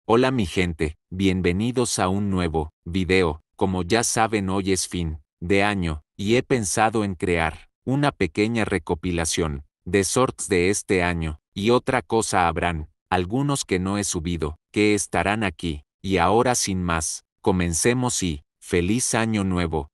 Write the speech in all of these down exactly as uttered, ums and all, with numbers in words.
Hola mi gente, bienvenidos a un nuevo video. Como ya saben, hoy es fin de año, y he pensado en crear una pequeña recopilación de shorts de este año, y otra cosa habrán, algunos que no he subido, que estarán aquí. Y ahora sin más, comencemos y ¡feliz año nuevo!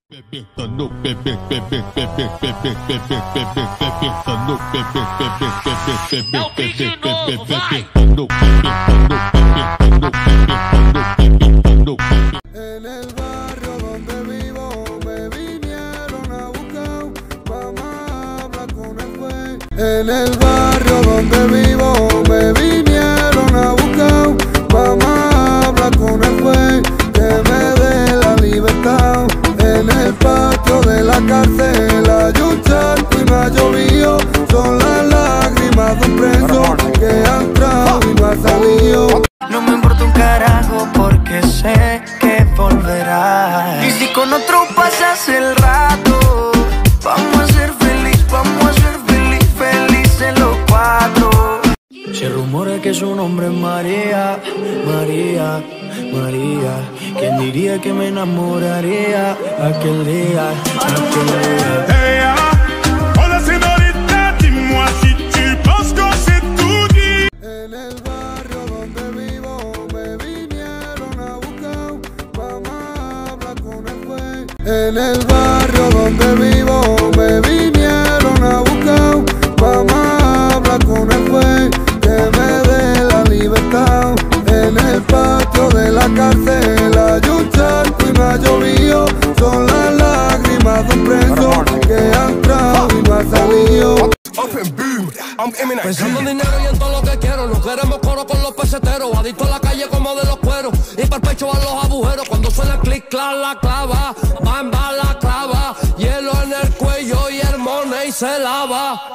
En el barrio donde vivo me vinieron a buscar, mamá habla con el juez. En el barrio donde vivo me vinieron a buscar, mamá habla con el juez que me dé la libertad. En el patio de la cárcel hay un charco y me ha llovido, son las lágrimas de un preso que ha entrado y no ha salido. No me importa un carajo porque sé que volverás. Y si con otro pasas el rato, vamos a ser feliz, vamos a ser feliz, felices los cuatro. Se rumora que su nombre es María, María, María. ¿Quién diría que me enamoraría aquel día, aquel día? Hey, hola señorita, dis-moi si tu penses que c'est tout dit. En el barrio donde vivo me vinieron a buscar, mamá habla con el juez. En el barrio donde vivo me vinieron a buscar, mamá habla con el juez que me dé la libertad. En el patio de la cárcel hay un charco y me ha llovido, son las lágrimas de un preso que ha entrado y no ha salido. Pensando en dinero y en todo lo que quiero. No queremos coro con los peseteros, adicto a la calle como de los cueros. Y para el pecho van los agujeros. Cuando suena el clic, clac, la clava. Bamba la clava. Hielo en el cuello y el money se lava.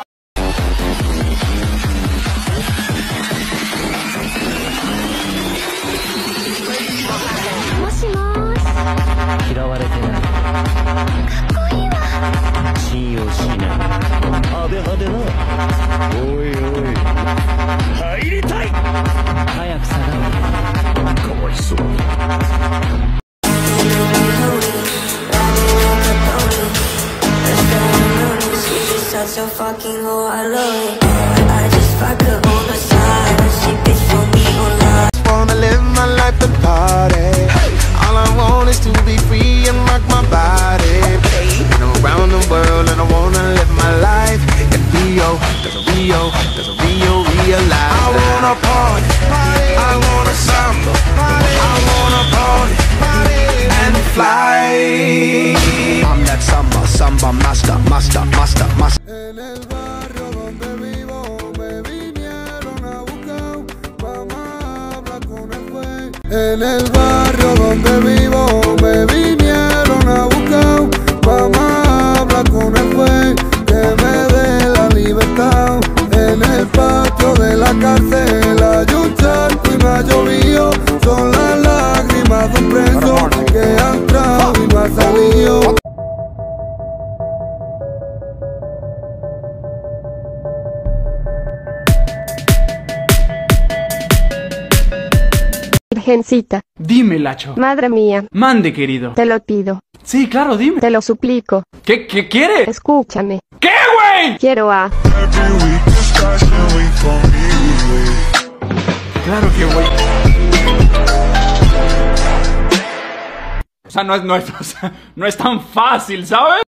So fucking hoe, I love it. I just fuck her on the side, and she bitch for me online. Wanna live my life and party. All I want is to be free and rock my body. And around the world, and I wanna live my life in Rio, there's a Rio, there's a Rio, real life. I wanna party, party. I wanna samba, party. I wanna party, party. And fly. I'm that samba, samba master, master, master, master. En el barrio donde vivo me vinieron a buscar, mamá habla con el juez. En el barrio donde vivo me vinieron a buscar, mamá habla con el juez que me dé la libertad. En el patio de la cárcel hay un charco y me ha llovido, son las lágrimas de un preso que ha entrado y no ha salido. Virgencita. Dime, Lacho. Madre mía. Mande, querido. Te lo pido. Sí, claro, dime. Te lo suplico. ¿Qué, qué quiere? Escúchame. ¿Qué, güey? Quiero a... Claro que güey. O sea, no es, no es, o sea, no es tan fácil, ¿sabes?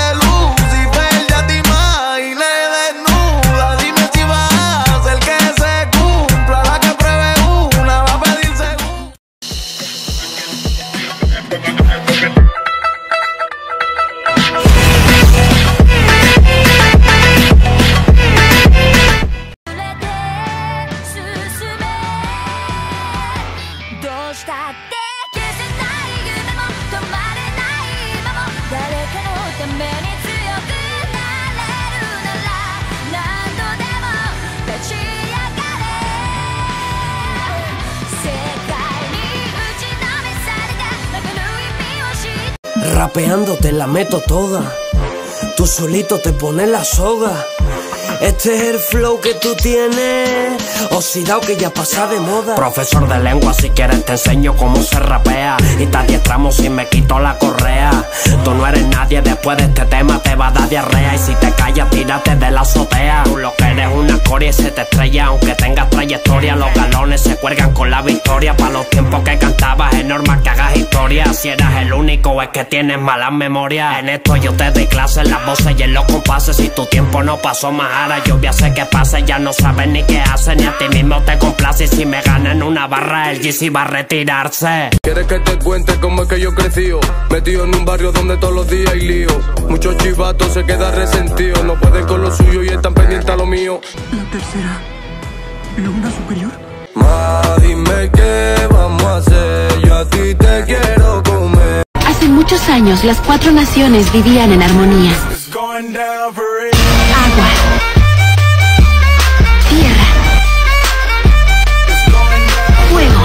Dime si vas a hacer que sea. Rapeando te la meto toda, tú solito te pones la soga. Este es el flow que tú tienes, oxidado que ya pasa de moda. Profesor de lengua, si quieres te enseño cómo se rapea, y te adiestramos si me quito la correa. Tú no eres nadie, después de este tema te va a dar diarrea, y si te callas tírate de la azotea. Tú lo que eres una escoria y se te estrella, aunque tengas trayectoria. Los galones se cuelgan con la victoria, para los tiempos que cantabas es normal que hagas historia. Si eras el único es que tienes malas memorias. En esto yo te doy clases en las voces y en los compases, y tu tiempo no pasó más. Ahora lluvia sé que pasa, ya no sabes ni qué hace, ni a ti mismo te complace. Y si me ganan una barra, el G C va a retirarse. ¿Quieres que te cuente cómo es que yo crecí? Metido en un barrio donde todos los días hay lío. Muchos chivatos se quedan resentidos, no pueden con lo suyo y están pendientes a lo mío. La tercera luna superior. Ma, dime qué vamos a hacer, yo a ti te quiero comer. Hace muchos años las cuatro naciones vivían en armonía. Agua, tierra, fuego,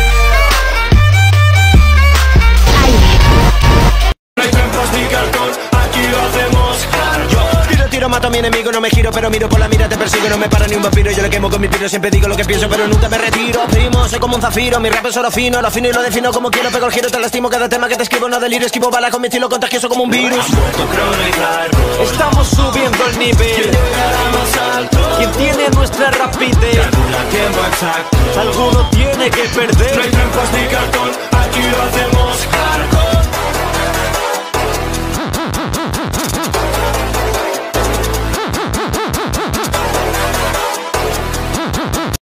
aire. No hay trampas ni cartón, aquí lo hacemos. Yo tiro, tiro, mato a mi enemigo, no me giro, pero miro por la mira, te persigo, no me para ni un vampiro. Yo le quemo con mi piro, siempre digo lo que pienso, pero nunca me retiro. Primo, soy como un zafiro, mi rap es oro fino, lo fino y lo defino como quiero, pego el giro, te lastimo cada tema que te escribo, no deliro, esquivo bala con mi estilo contagioso como un virus. Estamos subiendo el nivel, quien tiene nuestra rapidez, alguno tiene que perder. No hay trampas ni cartón, aquí lo hacemos.